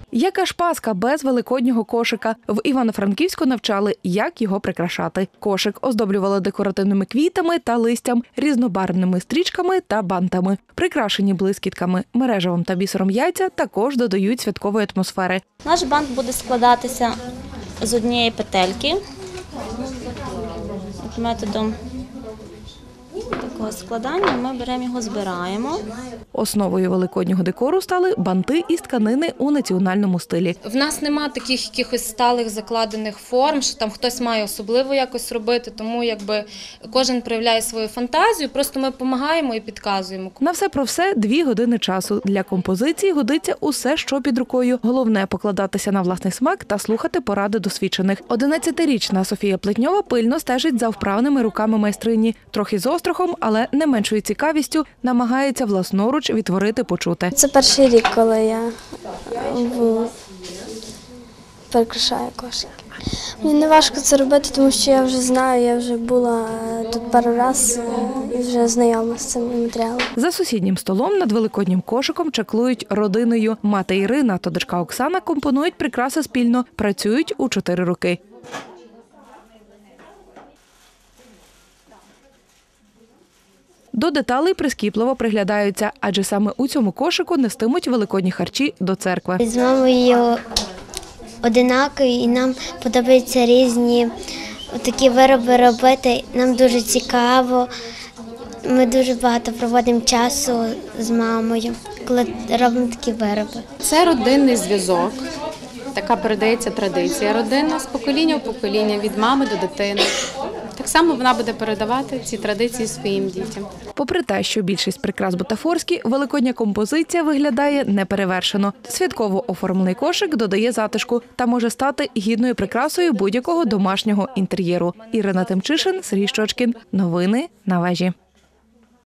Яка ж Пасха без великоднього кошика? В Івано-Франківську навчали, як його прикрашати. Кошик оздоблювали декоративними квітами та листям, різнобарвними стрічками та бантами. Прикрашені блискітками, мережевим та бісером яйця також додають святкової атмосфери. Наш бант буде складатися з однієї петельки. Методом такого складання ми беремо його, збираємо. Основою великоднього декору стали банти із тканини у національному стилі. В нас нема таких якихось сталих закладених форм, що там хтось має особливо якось робити, тому якби кожен проявляє свою фантазію, просто ми допомагаємо і підказуємо. На все про все 2 години часу. Для композиції годиться усе, що під рукою. Головне – покладатися на власний смак та слухати поради досвідчених. 11-річна Софія Плетньова пильно стежить за вправними руками майстрині. Трохи з острахом, але не меншою цікавістю намагається власноруч відтворити почуте. Це перший рік, коли я прикрашаю кошик. Мені не важко це робити, тому що я вже знаю, я вже була тут пару разів і вже знайома з цим матеріалом. За сусіднім столом над великоднім кошиком чаклують родиною. Мати Ірина та дочка Оксана компонують прикраси спільно, працюють у 4 роки. До деталей прискіпливо приглядаються, адже саме у цьому кошику нестимуть великодні харчі до церкви. З мамою одинакові, і нам подобаються різні такі вироби робити. Нам дуже цікаво. Ми дуже багато проводимо часу з мамою, коли робимо такі вироби. Це родинний зв'язок. Така передається традиція родинна з покоління в покоління, від мами до дитини. Так само вона буде передавати ці традиції своїм дітям. Попри те, що більшість прикрас бутафорські, великодня композиція виглядає неперевершено. Святково оформлений кошик додає затишку та може стати гідною прикрасою будь-якого домашнього інтер'єру. Ірина Тимчишин, Сергій Щочкін. Новини на вежі.